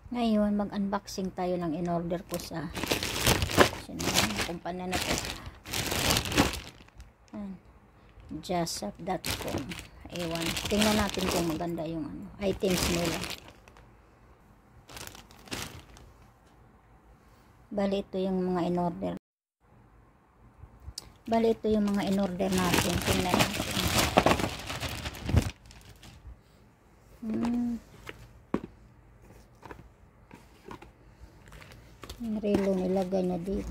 Ngayon, mag-unboxing tayo ng in-order ko sa kumpanya na to. Jasap.com. Ewan. Tingnan natin kung maganda yung items nila. Bali, ito yung mga in-order. Bali, ito yung mga in-order natin. Tingnan natin. Yung relo nilagay na dito.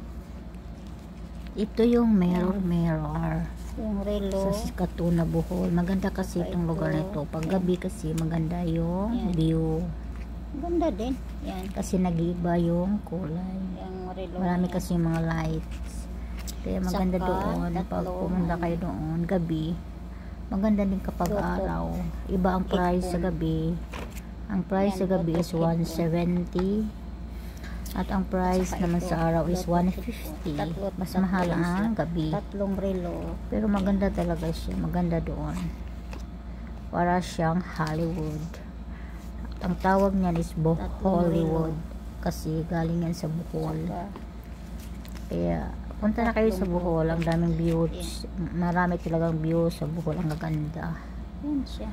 Ito yung mirror. Yung relo. Sa Katuna, Bohol. Maganda kasi itong lugar nito. Pag gabi kasi maganda yung view. Maganda din. Yan. Kasi nag-iiba yung kulay. Yung relo. Marami kasi mga lights. Kaya maganda doon. Pag pumunta kayo doon, gabi. Maganda din kapag araw. Iba ang price sa gabi. Ang price sa gabi is 170. At ang price naman sa araw is 150. Mas mahal ang gabi. Tatlong relo. Pero maganda talaga siya. Maganda doon. Para siyang Hollywood. At ang tawag niyan is Hollywood. Kasi galing yan sa Bohol. Kaya punta na kayo sa Bohol. Ang daming views. Marami talagang views sa Bohol. Ang gaganda. Yan siya.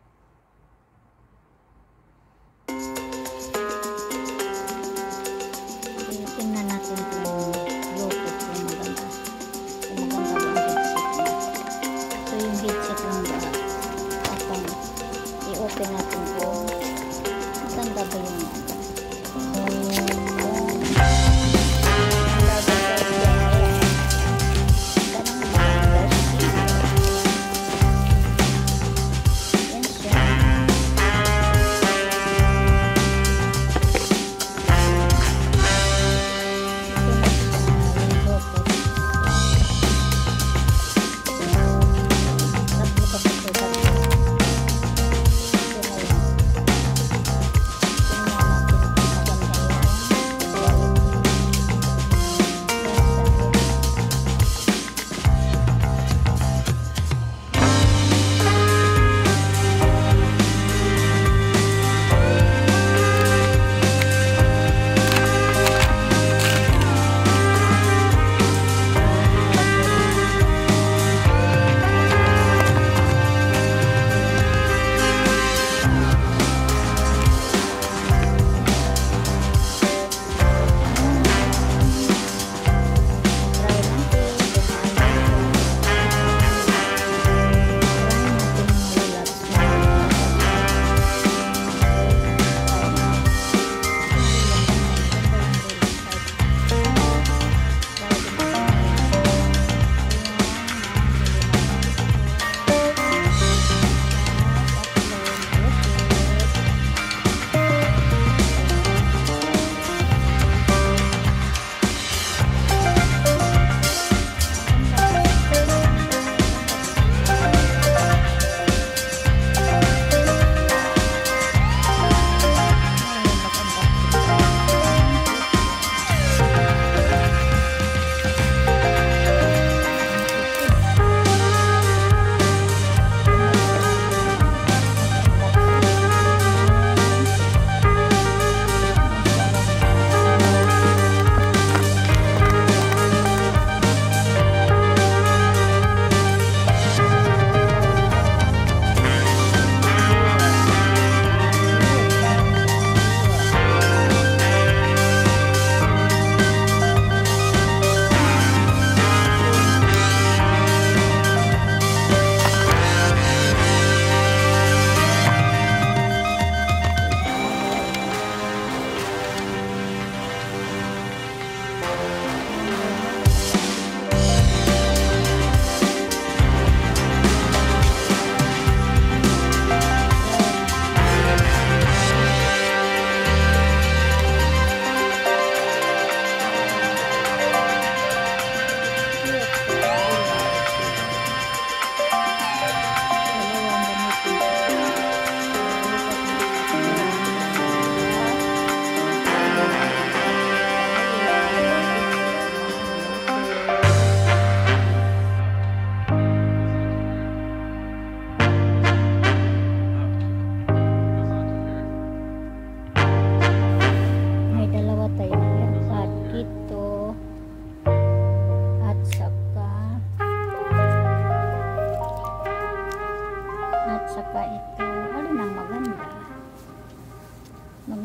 Tingnan natin kung Bluetooth yung maganda. Yung maganda yung headset niya. Ito yung headset ng kapag i-open natin kung maganda ba yung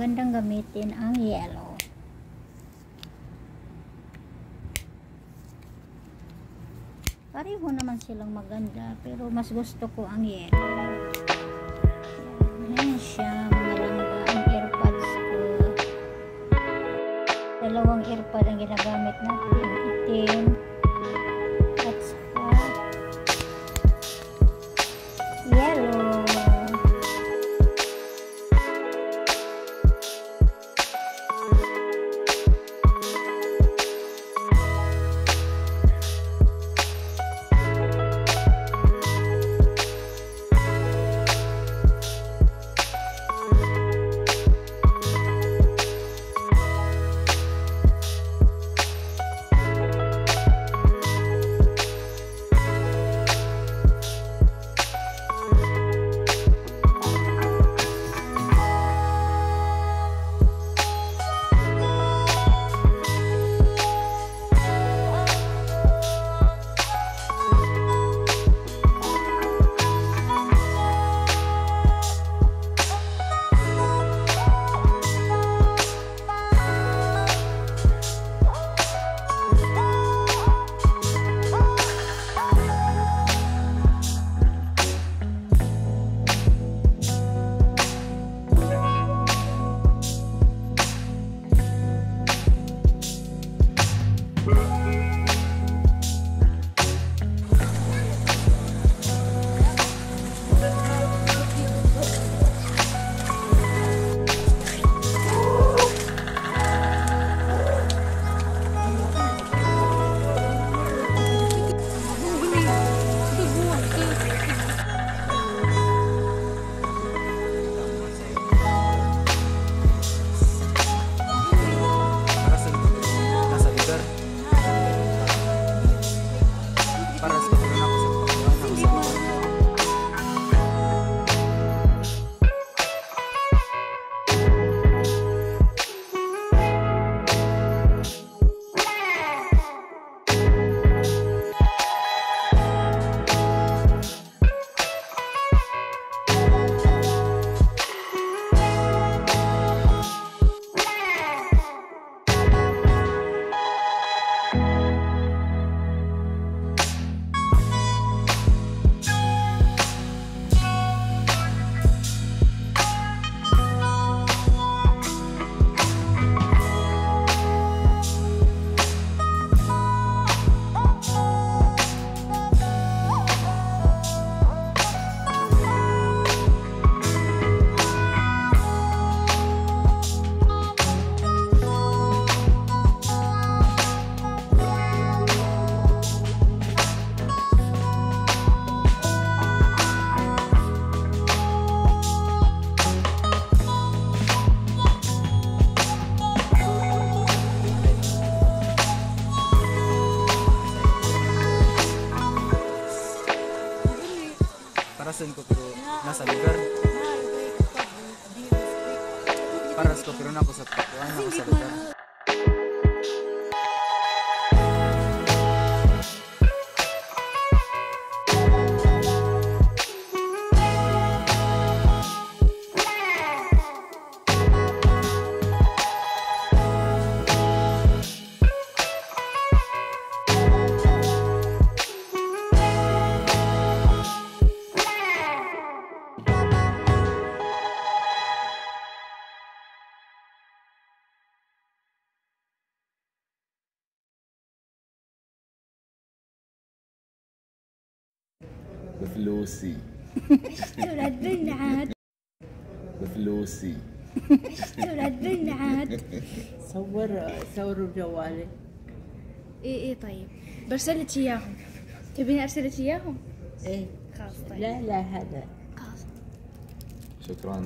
magandang gamitin ang yellow. Pareho naman silang maganda, pero mas gusto ko ang yellow. Ayan siya, malangga ang earpods ko. Dalawang earpod ang ginagamit natin, itim at saka yellow. Parasan ko pero nasa lugar. Paras ko pero nako sa pagkuhan, nako sa lugar. بفلوسي Tulad binat. بفلوسي Tulad binat. صوروا بجوالي. ايه طيب برسل لك اياهم. تبيني ارسل لك اياهم؟ ايه خلاص طيب. لا هذا خلاص. شكرا.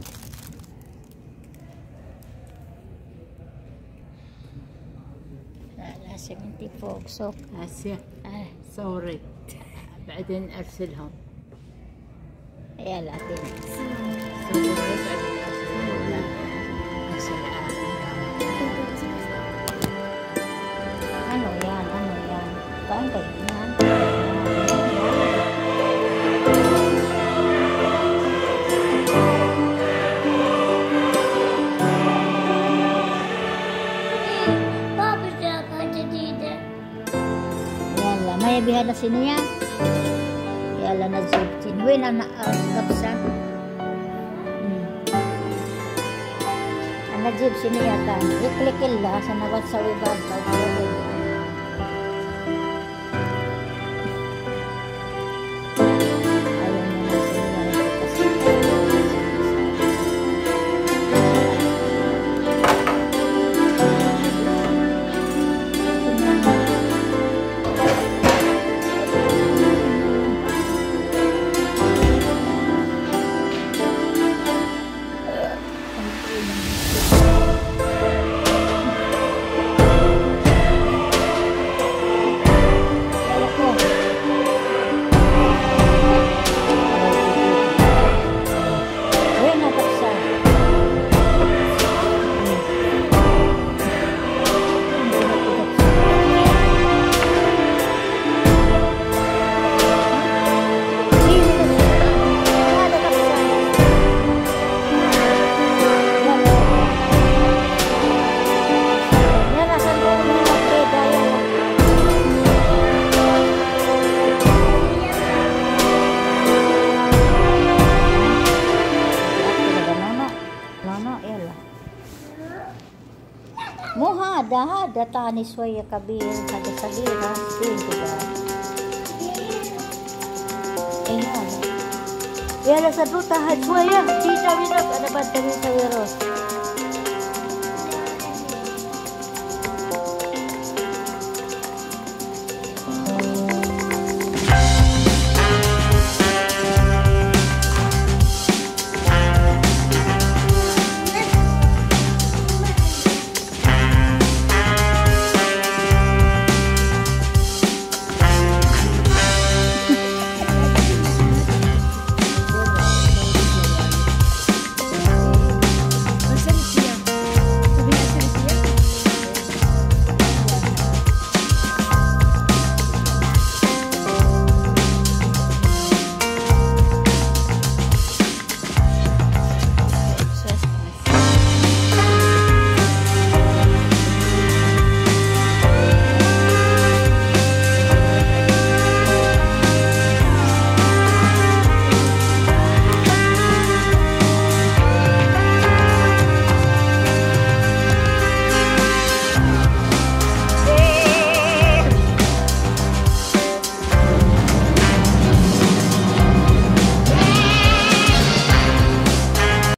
لا 70 فوق سوق. آسيا صوري بعدين ارسلهم. يلا بينا. صوري بعدين ارسلهم. Ano yan? Ano yan? Paano kayo yan? bihan na siniya. Yala na jib. Sinwe na kapsa. Ana jib siniya ta. Iklikil la sa nawat sa wibad. Hada tani swaya kabir hada sabira sin juga. Hada. Ya la sadruta had swaya. Tidak ada pada sawiro.